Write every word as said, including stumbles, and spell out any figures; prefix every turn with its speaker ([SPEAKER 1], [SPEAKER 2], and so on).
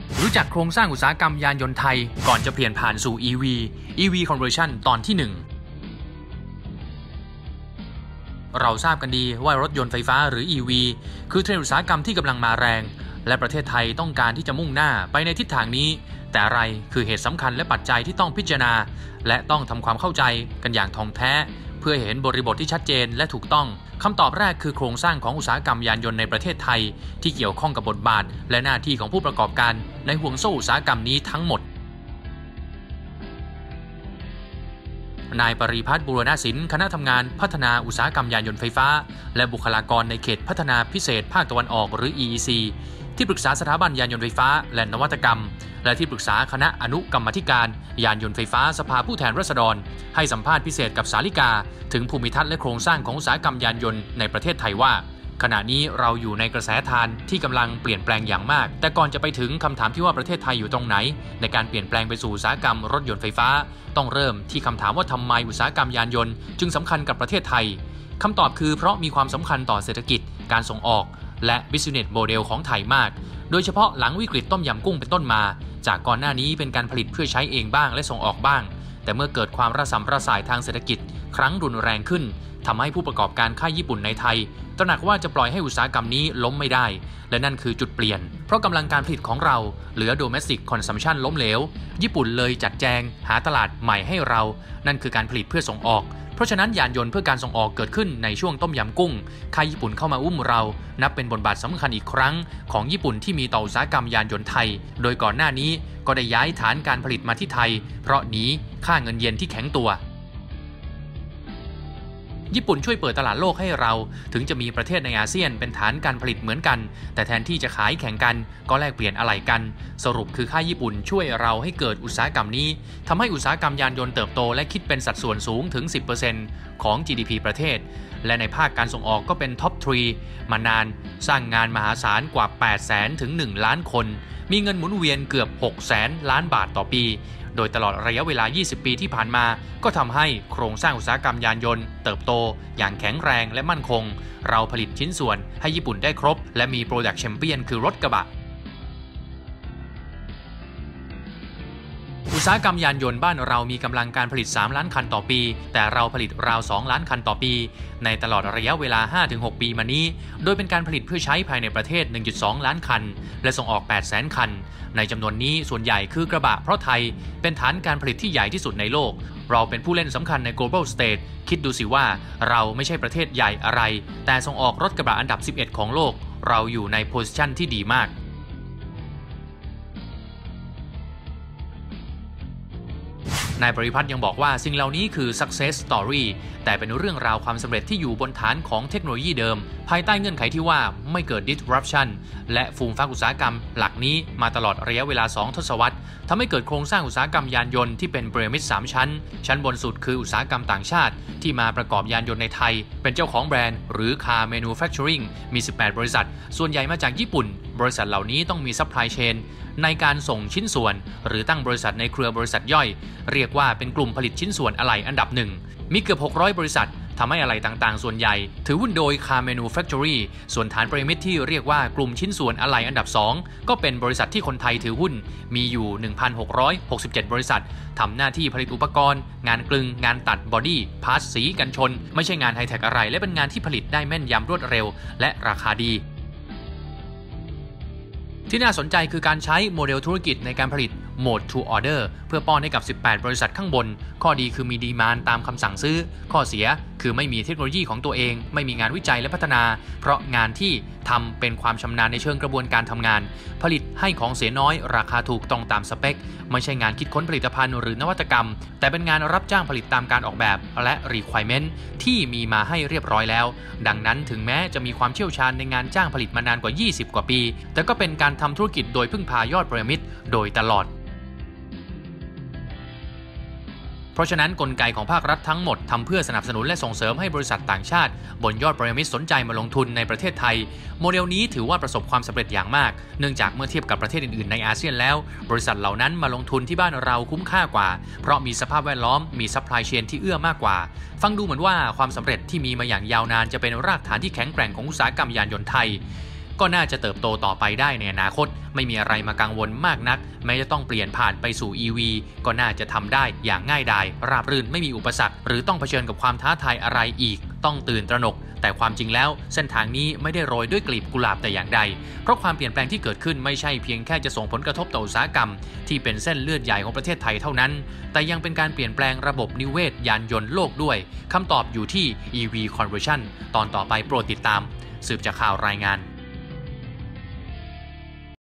[SPEAKER 1] รู้จักโครงสร้างอุตสาหกรรมยานยนต์ไทยก่อนจะเปลี่ยนผ่านสู่ อี วี อี วี Conversion ตอนที่หนึ่งเราทราบกันดีว่ารถยนต์ไฟฟ้าหรือ อี วี คือเทรนด์อุตสาหกรรมที่กำลังมาแรงและประเทศไทยต้องการที่จะมุ่งหน้าไปในทิศทางนี้แต่อะไรคือเหตุสำคัญและปัจจัยที่ต้องพิจารณาและต้องทำความเข้าใจกันอย่างท่องแท้เพื่อเห็นบริบทที่ชัดเจนและถูกต้องคำตอบแรกคือโครงสร้างของอุตสาหกรรมยานยนต์ในประเทศไทยที่เกี่ยวข้องกับบทบาทและหน้าที่ของผู้ประกอบการในห่วงโซ่อุตสาหกรรมนี้ทั้งหมดนายปริพัฒน์บุรณศิลป์คณะทำงานพัฒนาอุตสาหกรรมยานยนต์ไฟฟ้าและบุคลากรในเขตพัฒนาพิเศษภาคตะวันออกหรือ อี อี ซี ที่ปรึกษาสถาบันยานยนต์ไฟฟ้าและนวัตกรรมและที่ปรึกษาคณะอนุกรรมาธิการยานยนต์ไฟฟ้าสภาผู้แทนราษฎรให้สัมภาษณ์พิเศษกับสาริกาถึงภูมิทัศน์และโครงสร้างของอุตสาหกรรมยานยนต์ในประเทศไทยว่าขณะนี้เราอยู่ในกระแสทานที่กำลังเปลี่ยนแปลงอย่างมากแต่ก่อนจะไปถึงคำถามที่ว่าประเทศไทยอยู่ตรงไหนในการเปลี่ยนแปลงไปสู่อุตสาหกรรมรถยนต์ไฟฟ้าต้องเริ่มที่คำถามว่าทำไมอุตสาหกรรมยานยนต์จึงสำคัญกับประเทศไทยคำตอบคือเพราะมีความสำคัญต่อเศรษฐกิจการส่งออกและ Business Model ของไทยมากโดยเฉพาะหลังวิกฤตต้มยำกุ้งเป็นต้นมาจากก่อนหน้านี้เป็นการผลิตเพื่อใช้เองบ้างและส่งออกบ้างแต่เมื่อเกิดความระสำระสายทางเศรษฐกิจครั้งรุนแรงขึ้นทำให้ผู้ประกอบการค่ายญี่ปุ่นในไทยตระหนักว่าจะปล่อยให้อุตสาหกรรมนี้ล้มไม่ได้และนั่นคือจุดเปลี่ยนเพราะกำลังการผลิตของเราเหลือ Domestic Consumption ล้มเหลวญี่ปุ่นเลยจัดแจงหาตลาดใหม่ให้เรานั่นคือการผลิตเพื่อส่งออกเพราะฉะนั้นยานยนต์เพื่อการส่งออกเกิดขึ้นในช่วงต้มยำกุ้งค่ายญี่ปุ่นเข้ามาอุ้มเรานับเป็นบทบาทสำคัญอีกครั้งของญี่ปุ่นที่มีต่ออุตสาหกรรมยานยนต์ไทยโดยก่อนหน้านี้ก็ได้ย้ายฐานการผลิตมาที่ไทยเพราะหนีค่าเงินเยนที่แข็งตัวญี่ปุ่นช่วยเปิดตลาดโลกให้เราถึงจะมีประเทศในอาเซียนเป็นฐานการผลิตเหมือนกันแต่แทนที่จะขายแข่งกันก็แลกเปลี่ยนอะไหล่กันสรุปคือค่ายญี่ปุ่นช่วยเราให้เกิดอุตสาหกรรมนี้ทำให้อุตสาหกรรมยานยนต์เติบโตและคิดเป็นสัดส่วนสูงถึง สิบเปอร์เซ็นต์ ของ จี ดี พี ประเทศและในภาคการส่งออกก็เป็นท็อปสามมานานสร้างงานมหาศาลกว่า แปดแสน ถึง หนึ่ง ล้านคนมีเงินหมุนเวียนเกือบ หกแสน ล้านบาทต่อปีโดยตลอดระยะเวลา ยี่สิบ ปีที่ผ่านมาก็ทำให้โครงสร้างอุตสาหกรรมยานยนต์เติบโตอย่างแข็งแรงและมั่นคงเราผลิตชิ้นส่วนให้ญี่ปุ่นได้ครบและมี Product Champion คือรถกระบะอุตสาหกรรมยานยนต์บ้านเรามีกำลังการผลิตสามล้านคันต่อปีแต่เราผลิตราวสองล้านคันต่อปีในตลอดระยะเวลา ห้าถึงหก ปีมานี้โดยเป็นการผลิตเพื่อใช้ภายในประเทศ หนึ่งจุดสอง ล้านคันและส่งออก แปดแสน คันในจำนวนนี้ส่วนใหญ่คือกระบะเพราะไทยเป็นฐานการผลิตที่ใหญ่ที่สุดในโลกเราเป็นผู้เล่นสำคัญใน global stage คิดดูสิว่าเราไม่ใช่ประเทศใหญ่อะไรแต่ส่งออกรถกระบะอันดับสิบเอ็ดของโลกเราอยู่ในโพสิชันที่ดีมากนายปริพัฒน์ยังบอกว่าสิ่งเหล่านี้คือ success story แต่เป็นเรื่องราวความสำเร็จที่อยู่บนฐานของเทคโนโลยีเดิมภายใต้เงื่อนไขที่ว่าไม่เกิด disruption และฟูมฟักอุตสาหกรรมหลักนี้มาตลอดระยะเวลาสองทศวรรษทำให้เกิดโครงสร้างอุตสาหกรรมยานยนต์ที่เป็นพีระมิดสามชั้นชั้นบนสุดคืออุตสาหกรรมต่างชาติที่มาประกอบยานยนต์ในไทยเป็นเจ้าของแบรนด์หรือ car manufacturing มีสิบแปดบริษัทส่วนใหญ่มาจากญี่ปุ่นบริษัทเหล่านี้ต้องมี supply chainในการส่งชิ้นส่วนหรือตั้งบริษัทในเครือบริษัทย่อยเรียกว่าเป็นกลุ่มผลิตชิ้นส่วนอะไหล่อันดับหนึ่งมีเกือบหกร้อยบริษัททำให้อะไหล่ต่างๆส่วนใหญ่ถือหุ้นโดย Car Manufactory ส่วนฐานพีระมิดที่เรียกว่ากลุ่มชิ้นส่วนอะไหล่อันดับสองก็เป็นบริษัทที่คนไทยถือหุ้นมีอยู่ หนึ่งพันหกร้อยหกสิบเจ็ด บริษัททำหน้าที่ผลิตอุปกรณ์งานกลึงงานตัดบอดี้พาร์ทสีกันชนไม่ใช่งานไฮเทคอะไรและเป็นงานที่ผลิตได้แม่นยำรวดเร็วและราคาดีที่น่าสนใจคือการใช้โมเดลธุรกิจในการผลิต Mode to Order เพื่อป้อนให้กับสิบแปดบริษัทข้างบนข้อดีคือมีดีมานด์ตามคำสั่งซื้อข้อเสียคือไม่มีเทคโนโลยีของตัวเองไม่มีงานวิจัยและพัฒนาเพราะงานที่ทำเป็นความชำนาญในเชิงกระบวนการทำงานผลิตให้ของเสียน้อยราคาถูกตรงตามสเปคไม่ใช่งานคิดค้นผลิตภัณฑ์หรือนวัตกรรมแต่เป็นงานรับจ้างผลิตตามการออกแบบและ requirement ที่มีมาให้เรียบร้อยแล้วดังนั้นถึงแม้จะมีความเชี่ยวชาญในงานจ้างผลิตมานานกว่ายี่สิบกว่าปีแต่ก็เป็นการทำธุรกิจโดยพึ่งพายอดพีระมิดโดยตลอดเพราะฉะนั้นกลไกของภาครัฐทั้งหมดทำเพื่อสนับสนุนและส่งเสริมให้บริษัทต่างชาติบนยอดพีระมิดสนใจมาลงทุนในประเทศไทยโมเดลนี้ถือว่าประสบความสำเร็จอย่างมากเนื่องจากเมื่อเทียบกับประเทศอื่นๆในอาเซียนแล้วบริษัทเหล่านั้นมาลงทุนที่บ้านเราคุ้มค่ากว่าเพราะมีสภาพแวดล้อมมีซัพพลายเชนที่เอื้อมากกว่าฟังดูเหมือนว่าความสำเร็จที่มีมาอย่างยาวนานจะเป็นรากฐานที่แข็งแกร่งของอุตสาหกรรมยานยนต์ไทยก็น่าจะเติบโตต่อไปได้ในอนาคตไม่มีอะไรมากังวลมากนักแม้จะต้องเปลี่ยนผ่านไปสู่ อี วี ก็น่าจะทำได้อย่างง่ายดายราบรื่นไม่มีอุปสรรคหรือต้องเผชิญกับความท้าทายอะไรอีกต้องตื่นตระหนกแต่ความจริงแล้วเส้นทางนี้ไม่ได้โรยด้วยกลีบกุหลาบแต่อย่างใดเพราะความเปลี่ยนแปลงที่เกิดขึ้นไม่ใช่เพียงแค่จะส่งผลกระทบต่ออุตสาหกรรมที่เป็นเส้นเลือดใหญ่ของประเทศไทยเท่านั้นแต่ยังเป็นการเปลี่ยนแปลงระบบนิเวศยานยนต์โลกด้วยคำตอบอยู่ที่ อี วี Conversion ตอนต่อไปโปรดติดตามสืบจากข่าวรายงาน